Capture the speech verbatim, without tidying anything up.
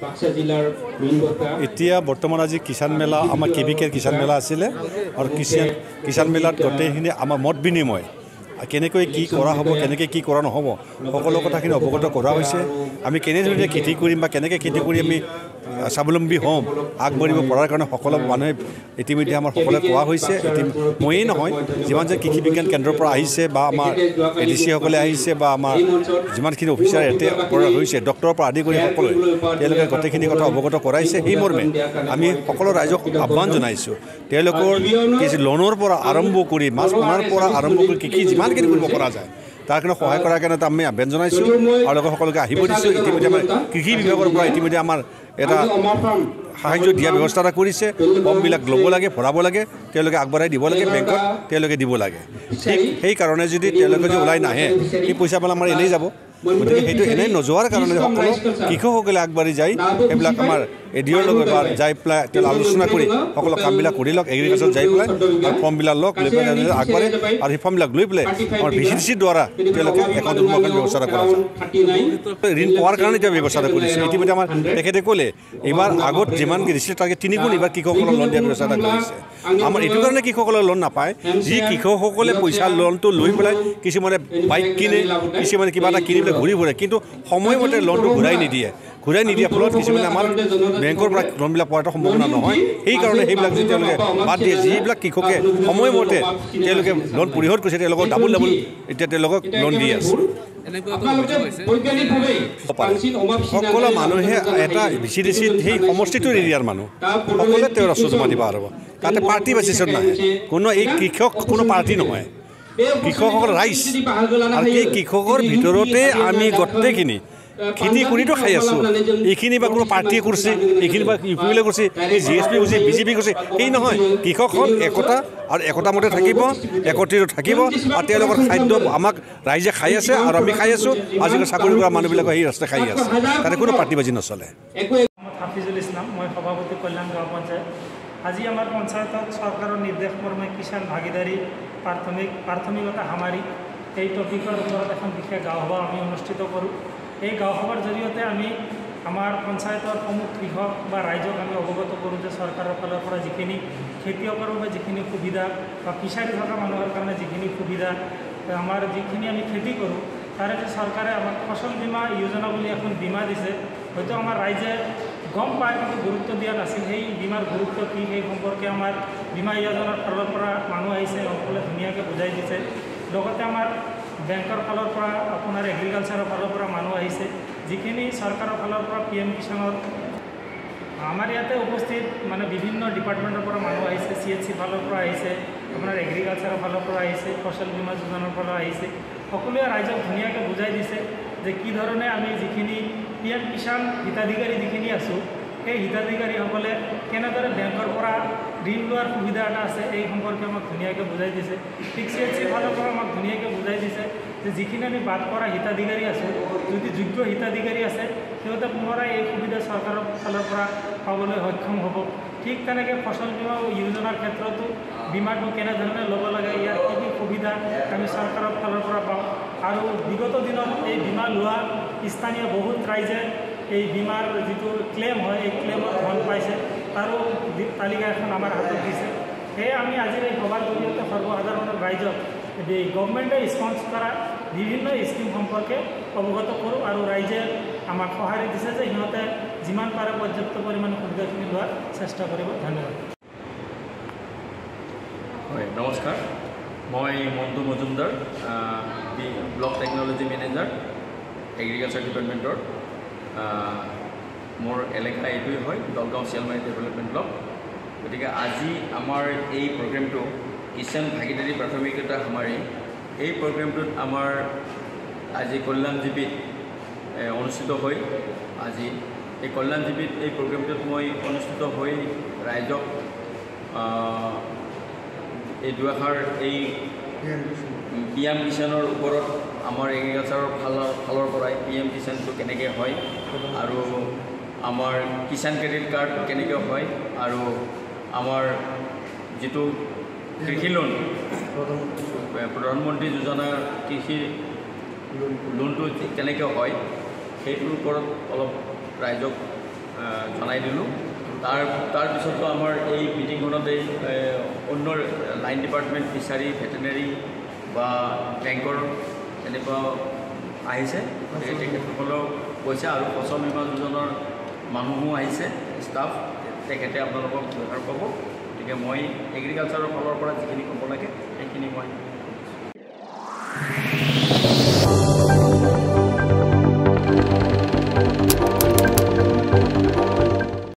এতিয়া বৰ্তমান আজি কিষাণ মেলা আমাৰ কেবিকেৰ কিষাণ মেলা আছিলে আৰু কিষাণ কিষাণ মেলাত গোটেইখিনি আমাৰ মত বিনিময় কেনেকৈ কি কৰা হ'ব কেনেকৈ কি কৰা নহ'ব সকলো কথাখিনি অৱগত কৰা হৈছে আমি কেনেধৰণে খেতি কৰিম বা কেনেকৈ খেতি কৰি আমি স্বাৱলম্বী হ'ম আগবাঢ়িব পৰাৰ কাৰণে সকলো মানুহে ইতিমধ্যে আমাৰ সকলোৱে কোৱা হৈছে ময়েই নহয় যিমান যে কৃষি বিজ্ঞান কেন্দ্ৰৰ পৰা আহিছে বা আমাৰ এ ডি চিসকলে আহিছে বা আমাৰ যিমানখিনি অফিচাৰ ইয়াতে পৰা হৈছে ডক্টৰৰ পৰা আদি কৰি সকলোৱে তেওঁলোকে গোটেইখিনি কথা অৱগত কৰাইছে সেই মৰ্মে আমি সকলো ৰাইজক আহ্বান জনাইছোঁ তেওঁলোকৰ কিছু লোনৰ পৰা আৰম্ভ কৰি মাছ পোনাৰ পৰা আৰম্ভ কৰি কৃষি যিমানখিনি কৰিব পৰা যায় তাৰ কাৰণে সহায় কৰাৰ কাৰণে আমি আহ্বান জনাইছোঁ আৰু লগতে সকলোকে আহিব দিছোঁ ইতিমধ্যে আমাৰ কৃষি বিভাগৰ পৰা ইতিমধ্যে আমাৰ এটা সাহায্য দিয়া ব্যৱস্থা এটা কৰিছে ফৰ্মবিলাক ল'ব লাগে ভৰাব লাগে তেওঁলোকে আগবঢ়াই দিব লাগে বেংকত তেওঁলোকে দিব লাগে ঠিক সেইকাৰণে যদি তেওঁলোকে যদি ওলাই নাহে সেই পইচাবিলাক আমাৰ এনেই যাব গতিকে সেইটো এনেই নোযোৱাৰ কাৰণে সকলো কৃষকসকলে আগবাঢ়ি যায় সেইবিলাক আমাৰ এ ডি অ'ৰ লগত বা যাই পেলাই তেওঁ আলোচনা কৰি সকলো কামবিলাক কৰি লওক এগ্ৰিকালচাৰত যাই পেলাই আৰু ফৰ্মবিলাক লওক লৈ পেলাই আগবাঢ়ে আৰু সেই ফৰ্মবিলাক লৈ পেলাই আমাৰ ভি চি ডি চিৰ দ্বাৰা তেওঁলোকে একাউণ্ট সোমোৱাৰ কাৰণে ব্যৱস্থা এটা কৰা যায় ঋণ পোৱাৰ কাৰণে এতিয়া ব্যৱস্থা এটা কৰিছে ইতিমধ্যে আমাৰ তেখেতে ক'লে এইবাৰ আগত যিমানকৈ দিছিলে তাতকৈ তিনিগুণ এইবাৰ কৃষকসকলক লোন দিয়াৰ ব্যৱস্থা এটা কৰিছে আমাৰ এইটো কাৰণে কৃষকসকলে লোন নাপায় যি কৃষকসকলে পইচা লোনটো লৈ পেলাই কিছুমানে বাইক কিনে কিছুমানে কিবা এটা কিনি পেলাই ঘূৰি ফুৰে কিন্তু সময়মতে লোনটো ঘূৰাই নিদিয়ে ঘূৰাই নিদিয়াৰ ফলত কিছুমানে আমাৰ বেংকৰ পৰা লোনবিলাক পোৱাৰ এটা সম্ভাৱনা নহয় সেইকাৰণে সেইবিলাক যদি তেওঁলোকে বাদ দিয়ে যিবিলাক কৃষকে সময়মতে তেওঁলোকে লোন পৰিশোধ কৰিছে তেওঁলোকক ডাবল ডাবল এতিয়া তেওঁলোকক লোন দি আছে সকলো মানুহে এটা ভি চি ডি চিত সেই সমষ্টিটোৰ এৰিয়াৰ মানুহ সকলোৱে তেওঁৰ ৰাষ্ট্ৰ জমা দিব পাৰিব তাতে পাৰ্টি বেচিছত নাহে কোনো এই কৃষক কোনো পাৰ্টি নহয় কৃষকসকল ৰাইজ আৰু এই কৃষকৰ ভিতৰতে আমি গোটেইখিনি খেতি কৰিতো খাই আছোঁ এইখিনি বা কোনো পাৰ্টিয়ে কৰিছে এইখিনি বা ইউ পি এলে কৰিছে এই জি এছ পি কৰিছে বি জে পি কৰিছে সেই নহয় কৃষকসকল একতা আৰু একতা মতে থাকিব একত্ৰিত থাকিব আৰু তেওঁলোকৰ খাদ্য আমাক ৰাইজে খাই আছে আৰু আমি খাই আছোঁ আজিকালি চাকৰি কৰা মানুহবিলাকে সেই ৰাস্তাই খাই আছে তাতে কোনো পাৰ্টিবাজি নচলে হাফিজুল ইছলাম মই সভাপতি কল্যাণ গাঁও পঞ্চায়ত আজি আমাৰ পঞ্চায়তত চৰকাৰৰ নিৰ্দেশ মৰ্মে কিষাণ ভাগিদাৰী প্ৰাথমিক প্ৰাথমিকতা সামাৰি এই টপিকৰ ওপৰত এখন বিশেষ গাঁও সভা আমি অনুষ্ঠিত কৰোঁ এই গাঁও সভাৰ জৰিয়তে আমি আমাৰ পঞ্চায়তৰ সমূহ কৃষক বা ৰাইজক আমি অৱগত কৰোঁ যে চৰকাৰৰ ফালৰ পৰা যিখিনি খেতিয়কৰ বাবে যিখিনি সুবিধা বা ফিচাৰী থকা মানুহৰ কাৰণে যিখিনি সুবিধা আমাৰ যিখিনি আমি খেতি কৰোঁ তাৰে যে চৰকাৰে আমাক ফচল বীমা যোজনা বুলি এখন বীমা দিছে হয়তো আমাৰ ৰাইজে গম পায় কিন্তু গুৰুত্ব দিয়া নাছিল সেই বীমাৰ গুৰুত্ব কি সেই সম্পৰ্কে আমাৰ বীমা যোজনাৰ ফালৰ পৰা মানুহ আহিছে সকলোৱে ধুনীয়াকৈ বুজাই দিছে লগতে আমাৰ বেংকৰ ফালৰ পৰা আপোনাৰ এগ্ৰিকালচাৰৰ ফালৰ পৰা মানুহ আহিছে যিখিনি চৰকাৰৰ ফালৰ পৰা পি এম কিষাণৰ আমাৰ ইয়াতে উপস্থিত মানে বিভিন্ন ডিপাৰ্টমেণ্টৰ পৰা মানুহ আহিছে চি এছ চি ফালৰ পৰা আহিছে আপোনাৰ এগ্ৰিকালচাৰৰ ফালৰ পৰা আহিছে ফচল বীমা যোজনাৰ পৰা আহিছে সকলোৱে ৰাইজক ধুনীয়াকৈ বুজাই দিছে যে কি ধৰণে আমি যিখিনি পি এম কিষাণ হিতাধিকাৰী যিখিনি আছোঁ সেই হিতাধিকাৰীসকলে কেনেদৰে বেংকৰ পৰা ঋণ লোৱাৰ সুবিধা এটা আছে এই সম্পৰ্কে আমাক ধুনীয়াকৈ বুজাই দিছে ঠিক চি এছ চিৰ ফালৰ পৰা আমাক ধুনীয়াকৈ বুজাই দিছে যে যিখিনি আমি বাদ কৰা হিতাধিকাৰী আছোঁ যদি যোগ্য হিতাধিকাৰী আছে সিহঁতে পুনৰাই এই সুবিধা চৰকাৰৰ ফালৰ পৰা পাবলৈ সক্ষম হ'ব ঠিক তেনেকৈ ফচল বীমা যোজনাৰ ক্ষেত্ৰতো বীমাটো কেনেধৰণে ল'ব লাগে ইয়াৰ কি কি সুবিধা আমি চৰকাৰৰ ফালৰ পৰা পাওঁ আৰু বিগত দিনত এই বীমা লোৱা স্থানীয় বহুত ৰাইজে এই বীমাৰ যিটো ক্লেইম হয় এই ক্লেইমৰ ধন পাইছে তাৰো তালিকা এখন আমাৰ হাতত দিছে সেয়ে আমি আজিৰ এই সভাৰ জৰিয়তে সৰ্বসাধাৰণৰ ৰাইজক এই গভৰ্ণমেণ্টে স্পন্সৰ কৰা বিভিন্ন স্কিম সম্পৰ্কে অৱগত কৰোঁ আৰু ৰাইজে আমাক সঁহাৰি দিছে যে সিহঁতে যিমান পাৰে পৰ্যাপ্ত পৰিমাণে সুবিধাখিনি লোৱাৰ চেষ্টা কৰিব ধন্যবাদ হয় নমস্কাৰ মই Montu Majumdar block technology manager agriculture ডিপাৰ্টমেণ্টৰ মোৰ এলেকা এইটোৱে হয় দলগাঁও শিয়ালমাৰী ডেভেলপমেণ্ট ব্লক গতিকে আজি আমাৰ এই প্ৰগ্ৰেমটো কিষাণ ভাগিদাৰী প্ৰাথমিকতা সামাৰি এই প্ৰগ্ৰেমটোত আমাৰ আজি কল্যাণজীৱীত অনুষ্ঠিত হৈ আজি এই কল্যাণজীৱীত এই প্ৰগ্ৰেমটোত মই অনুষ্ঠিত হৈ ৰাইজক এই দুআষাৰ এই পি এম কিষাণৰ ওপৰত আমাৰ এগ্ৰিকালচাৰৰ ফালৰ ফালৰ পৰাই পি এম কিষাণটো কেনেকৈ হয় আৰু আমাৰ কিষাণ ক্ৰেডিট কাৰ্ড কেনেকৈ হয় আৰু আমাৰ যিটো কৃষি লোন প্ৰধানমন্ত্ৰী যোজনাৰ কৃষি লোনটো কেনেকৈ হয় সেইটোৰ ওপৰত অলপ ৰাইজক জনাই দিলোঁ। তাৰ তাৰপিছতো আমাৰ এই মিটিংখনতে অন্য লাইন ডিপাৰ্টমেণ্ট, ফিচাৰী, ভেটেনেৰী বা বেংকৰ এনেকুৱা আহিছে, গতিকে তেখেতসকলেও কৈছে আৰু ফচল বীমা যোজনাৰ মানুহো আহিছে, ষ্টাফ, তেখেতে আপোনালোকক ব্যৱহাৰ পাব। গতিকে মই এগ্ৰিকালচাৰৰ ফালৰ পৰা যিখিনি ক'ব লাগে সেইখিনি মই